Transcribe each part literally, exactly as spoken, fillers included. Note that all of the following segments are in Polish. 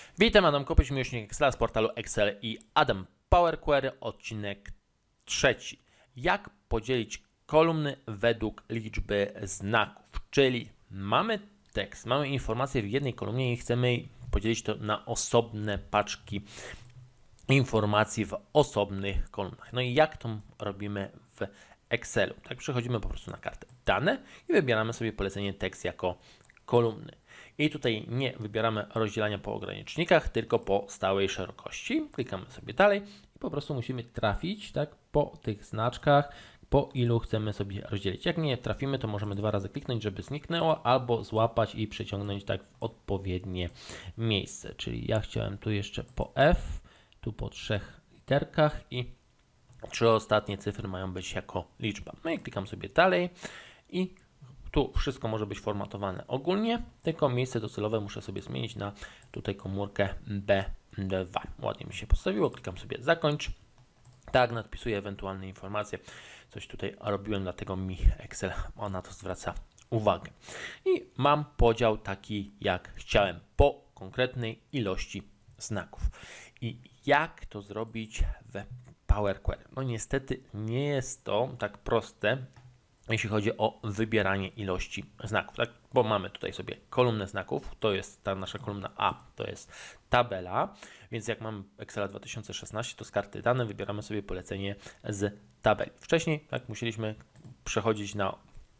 Witam, Adam Kopyć, miłośnik Excela z portalu Excel i Adam Power Query, odcinek trzeci. Jak podzielić kolumny według liczby znaków, czyli mamy tekst, mamy informację w jednej kolumnie i chcemy podzielić to na osobne paczki informacji w osobnych kolumnach. No i jak to robimy w Excelu? Tak, przechodzimy po prostu na kartę dane i wybieramy sobie polecenie tekst jako kolumny. I tutaj nie wybieramy rozdzielania po ogranicznikach, tylko po stałej szerokości. Klikamy sobie dalej i po prostu musimy trafić tak, po tych znaczkach, po ilu chcemy sobie rozdzielić. Jak nie trafimy, to możemy dwa razy kliknąć, żeby zniknęło, albo złapać i przeciągnąć tak w odpowiednie miejsce. Czyli ja chciałem tu jeszcze po F, tu po trzech literkach i trzy ostatnie cyfry mają być jako liczba. No i klikam sobie dalej i tu wszystko może być formatowane ogólnie, tylko miejsce docelowe muszę sobie zmienić na tutaj komórkę B dwa. Ładnie mi się postawiło, klikam sobie zakończ. Tak, nadpisuję ewentualne informacje. Coś tutaj robiłem, dlatego mi Excel na to zwraca uwagę. I mam podział taki, jak chciałem, po konkretnej ilości znaków. I jak to zrobić w Power Query? No niestety nie jest to tak proste, jeśli chodzi o wybieranie ilości znaków, tak? Bo mamy tutaj sobie kolumnę znaków, to jest ta nasza kolumna A, to jest tabela, więc jak mamy Excela dwa tysiące szesnaście, to z karty dane wybieramy sobie polecenie z tabeli. Wcześniej tak, musieliśmy przechodzić na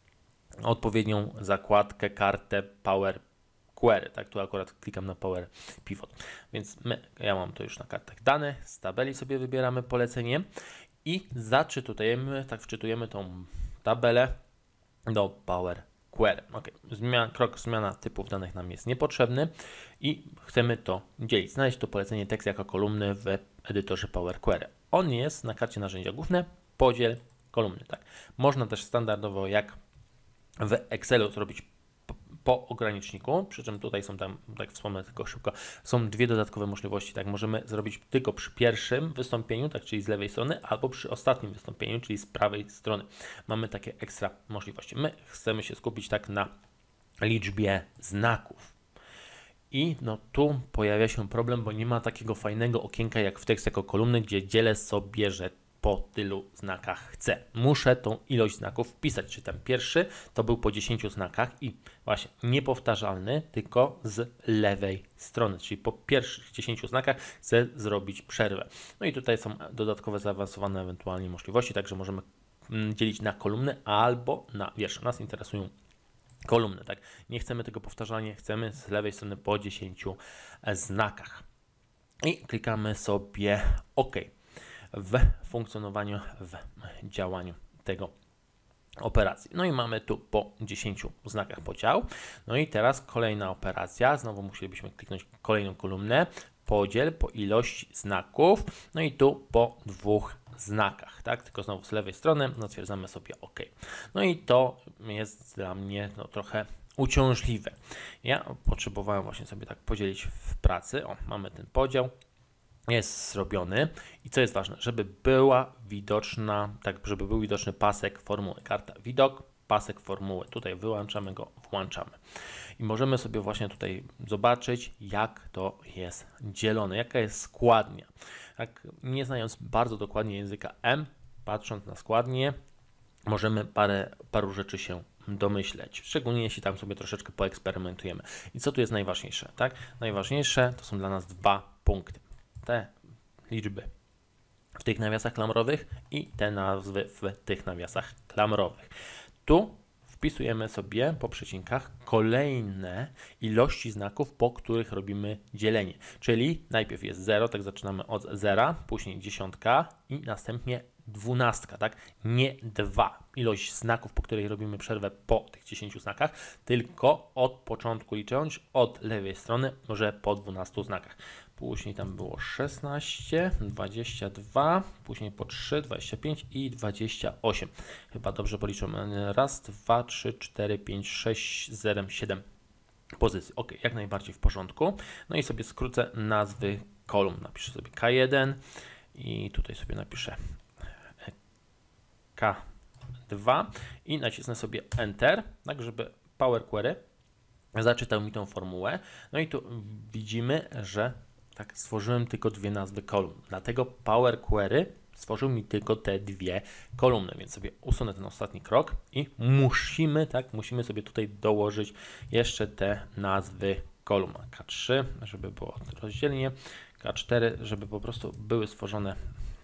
odpowiednią zakładkę, kartę Power Query, tak, tu akurat klikam na Power Pivot, więc my, ja mam to już na kartach dane, z tabeli sobie wybieramy polecenie i zaczytujemy, tak wczytujemy tą tabelę do Power Query. Ok, Zmian, krok zmiana typów danych nam jest niepotrzebny i chcemy to dzielić. Znaleźć to polecenie tekst jako kolumny w edytorze Power Query. On jest na karcie narzędzia główne, podziel kolumny. Tak. Można też standardowo jak w Excelu zrobić po ograniczniku, przy czym tutaj są tam, tak wspomnę tylko szybko, są dwie dodatkowe możliwości, tak, możemy zrobić tylko przy pierwszym wystąpieniu, tak, czyli z lewej strony, albo przy ostatnim wystąpieniu, czyli z prawej strony. Mamy takie ekstra możliwości. My chcemy się skupić tak na liczbie znaków. I no tu pojawia się problem, bo nie ma takiego fajnego okienka jak w tekst jako kolumny, gdzie dzielę sobie, że po tylu znakach chcę. Muszę tą ilość znaków wpisać, czy ten pierwszy to był po dziesięciu znakach i właśnie niepowtarzalny, tylko z lewej strony, czyli po pierwszych dziesięciu znakach chcę zrobić przerwę. No i tutaj są dodatkowe zaawansowane ewentualnie możliwości, także możemy dzielić na kolumny albo na wiersze. Nas interesują kolumny, tak? Nie chcemy tego powtarzania, chcemy z lewej strony po dziesięciu znakach. I klikamy sobie OK w funkcjonowaniu, w działaniu tego operacji. No i mamy tu po dziesięciu znakach podział. No i teraz kolejna operacja. Znowu musielibyśmy kliknąć kolejną kolumnę. Podziel po ilości znaków. No i tu po dwóch znakach, tak? Tylko znowu z lewej strony zatwierdzamy sobie OK. No i to jest dla mnie no, trochę uciążliwe. Ja potrzebowałem właśnie sobie tak podzielić w pracy. O, mamy ten podział. Jest zrobiony i co jest ważne, żeby była widoczna, tak żeby był widoczny pasek formuły. Karta widok, pasek formuły. Tutaj wyłączamy go, włączamy. I możemy sobie właśnie tutaj zobaczyć, jak to jest dzielone, jaka jest składnia. Tak, nie znając bardzo dokładnie języka M, patrząc na składnię, możemy parę, paru rzeczy się domyśleć, szczególnie jeśli tam sobie troszeczkę poeksperymentujemy. I co tu jest najważniejsze? Tak? Najważniejsze to są dla nas dwa punkty. Te liczby w tych nawiasach klamrowych i te nazwy w tych nawiasach klamrowych. Tu wpisujemy sobie po przecinkach kolejne ilości znaków, po których robimy dzielenie. Czyli najpierw jest zero, tak zaczynamy od zera, później dziesiątka i następnie dwunastka, tak? Nie dwa. Ilość znaków, po której robimy przerwę po tych dziesięciu znakach, tylko od początku licząc, od lewej strony, może po dwunastu znakach. Później tam było szesnaście, dwadzieścia dwa, później po trzy, dwadzieścia pięć i dwadzieścia osiem. Chyba dobrze policzymy. Raz, dwa, trzy, cztery, pięć, sześć, zero, siedem pozycji. Ok, jak najbardziej w porządku. No i sobie skrócę nazwy kolumn. Napiszę sobie K jeden i tutaj sobie napiszę K dwa i nacisnę sobie Enter, tak żeby Power Query zaczytał mi tą formułę. No i tu widzimy, że tak stworzyłem tylko dwie nazwy kolumn. Dlatego Power Query stworzył mi tylko te dwie kolumny, więc sobie usunę ten ostatni krok i musimy, tak, musimy sobie tutaj dołożyć jeszcze te nazwy kolumn. K trzy, żeby było rozdzielnie, K cztery, żeby po prostu były stworzone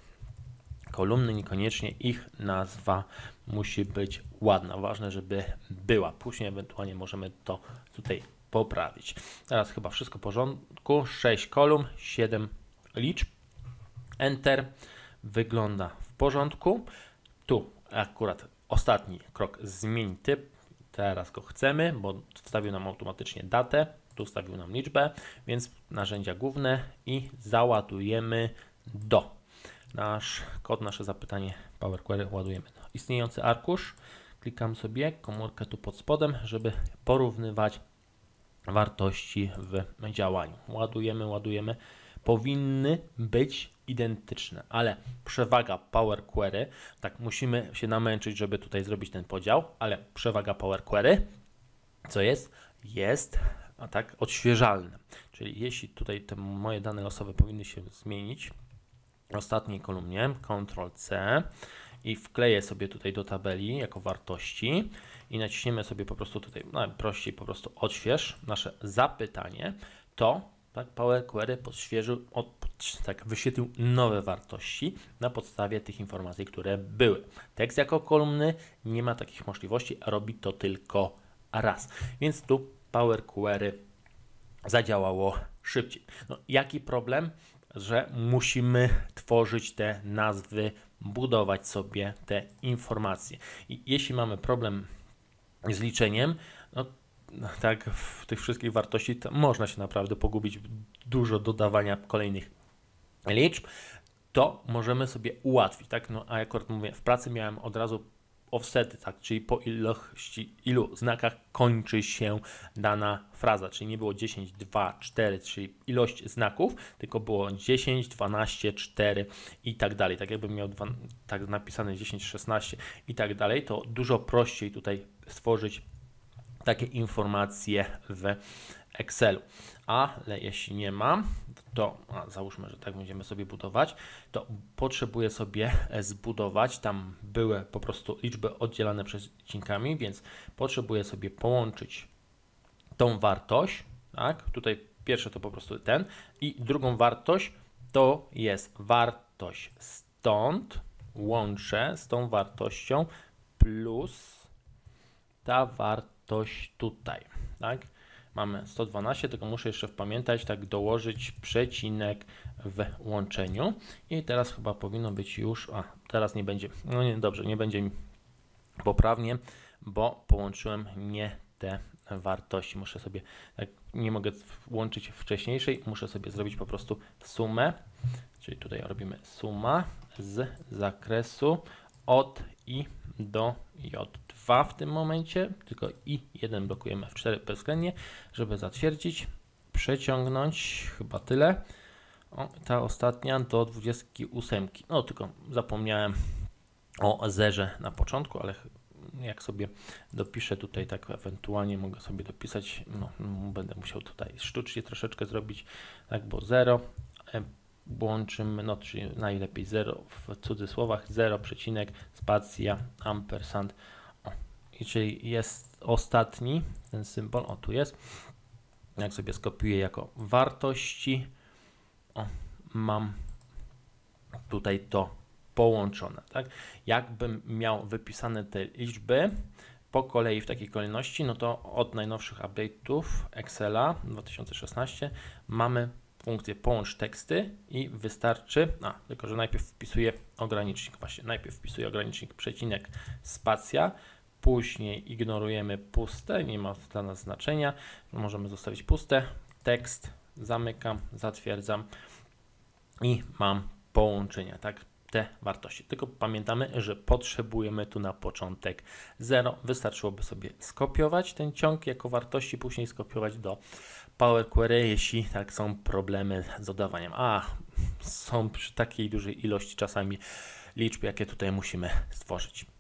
kolumny, niekoniecznie ich nazwa musi być ładna. Ważne, żeby była. Później ewentualnie możemy to tutaj poprawić. Teraz chyba wszystko w porządku. sześć kolumn, siedem liczb. Enter. Wygląda w porządku. Tu akurat ostatni krok, zmień typ. Teraz go chcemy, bo wstawił nam automatycznie datę. Tu wstawił nam liczbę, więc narzędzia główne i załadujemy do. Nasz kod, nasze zapytanie Power Query ładujemy do istniejący arkusz. Klikam sobie komórkę tu pod spodem, żeby porównywać wartości w działaniu. Ładujemy, ładujemy. Powinny być identyczne, ale przewaga Power Query, tak musimy się namęczyć, żeby tutaj zrobić ten podział, ale przewaga Power Query, co jest? Jest a tak odświeżalne. Czyli jeśli tutaj te moje dane losowe powinny się zmienić, w ostatniej kolumnie kontrol C i wkleję sobie tutaj do tabeli jako wartości i naciśniemy sobie po prostu tutaj, no prościej po prostu odśwież nasze zapytanie, to tak Power Query podświeżył, od, tak wyświetlił nowe wartości na podstawie tych informacji, które były. Tekst jako kolumny nie ma takich możliwości, robi to tylko raz. Więc tu Power Query zadziałało szybciej. No, jaki problem? Że musimy tworzyć te nazwy, budować sobie te informacje. I jeśli mamy problem z liczeniem, no tak, w tych wszystkich wartości to można się naprawdę pogubić, dużo dodawania kolejnych liczb, to możemy sobie ułatwić, tak? No a akurat mówię, w pracy miałem od razu offsety, tak, czyli po ilości, ilu znakach kończy się dana fraza, czyli nie było dziesięć, dwa, cztery, czyli ilość znaków, tylko było dziesięć, dwanaście, cztery i tak dalej. Tak jakbym miał dwa, tak napisane dziesięć, szesnaście i tak dalej, to dużo prościej tutaj stworzyć takie informacje w Excelu. Ale jeśli nie ma, to a załóżmy, że tak będziemy sobie budować, to potrzebuję sobie zbudować, tam były po prostu liczby oddzielane przecinkami, więc potrzebuję sobie połączyć tą wartość, tak, tutaj pierwsze to po prostu ten i drugą wartość to jest wartość stąd, łączę z tą wartością plus ta wartość tutaj, tak. Mamy sto dwanaście, tylko muszę jeszcze pamiętać, tak dołożyć przecinek w łączeniu i teraz chyba powinno być już, a teraz nie będzie, no nie, dobrze, nie będzie mi poprawnie, bo połączyłem nie te wartości, muszę sobie, tak, nie mogę łączyć wcześniejszej, muszę sobie zrobić po prostu sumę, czyli tutaj robimy suma z zakresu od i do j dwa w tym momencie, tylko i jeden blokujemy F cztery bezwzględnie, żeby zatwierdzić, przeciągnąć, chyba tyle. O, ta ostatnia do dwudziestki ósemki. No tylko zapomniałem o zerze na początku, ale jak sobie dopiszę tutaj, tak ewentualnie mogę sobie dopisać, no będę musiał tutaj sztucznie troszeczkę zrobić, tak, bo zero. Łączymy, no czyli najlepiej zero w cudzysłowach, zero przecinek, spacja, ampersand. O, i czyli jest ostatni ten symbol, o tu jest. Jak sobie skopiuję jako wartości, o, mam tutaj to połączone, tak? Jakbym miał wypisane te liczby po kolei w takiej kolejności, no to od najnowszych update'ów Excela dwa tysiące szesnaście mamy funkcję połącz teksty i wystarczy, a tylko że najpierw wpisuję ogranicznik, właśnie najpierw wpisuję ogranicznik, przecinek, spacja, później ignorujemy puste, nie ma dla nas znaczenia, możemy zostawić puste, tekst, zamykam, zatwierdzam i mam połączenia, tak, te wartości. Tylko pamiętamy, że potrzebujemy tu na początek zero, wystarczyłoby sobie skopiować ten ciąg jako wartości, później skopiować do Power Query, jeśli tak są problemy z dodawaniem. A są przy takiej dużej ilości czasami liczb, jakie tutaj musimy stworzyć.